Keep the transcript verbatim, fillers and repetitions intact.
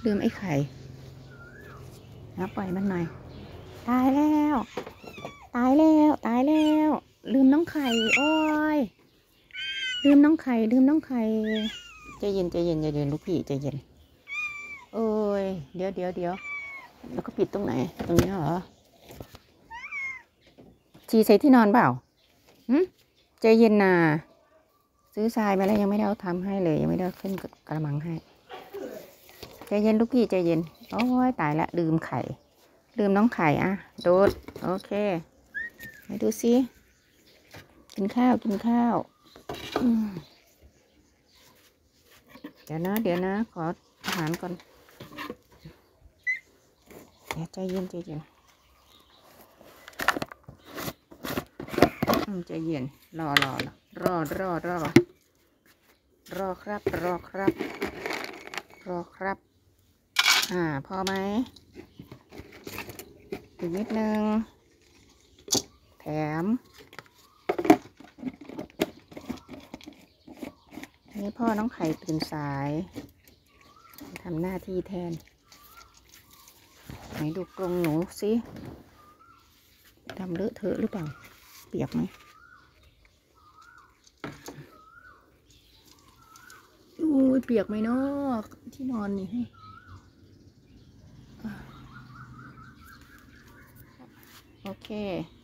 ลืมไอ้ไข่นะปล่อยมันหน่อยตายแล้วตายแล้วตายแล้วลืมน้องไข่โอ้ยลืมน้องไข่ลืมน้องไข่ใจเย็นใจเย็นใจเย็นลูกพี่ใจเย็นโอ้ยเดี๋ยวเดี๋ยวเดี๋ยวแล้วก็ปิดตรงไหนตรงนี้เหรอชีใส่ที่นอนเปล่าหืมใจเย็นนาซื้อทรายมาแล้วยังไม่ได้เอาทำให้เลยยังไม่ได้ขึ้นกระมังให้ใจเย็นลูกพี่ใจเย็นโอ้ยตายละลืมไข่ลืมน้องไข่อ่ะโดดโอเคไปดูซิกินข้าวกินข้าวเดี๋ยวนะเดี๋ยวนะขออาหารก่อนเดี๋ยวใจเย็นใจเย็นใจเย็นรอรอรอรอรอรอครับรอครับรอครับอ่าพอไหมอีกนิดนึงแถมนี่พ่อน้องไข่ตื่นสายทำหน้าที่แทนไหนดูกรงหนูสิทำเลอะเทอะหรือเปล่าเปียกไหมอุ้ยเปียกไหมเนาะที่นอนนี่ให้โอเค